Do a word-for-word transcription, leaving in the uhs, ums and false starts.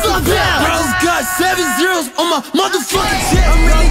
Bro's got seven zeros on my motherfucking chest.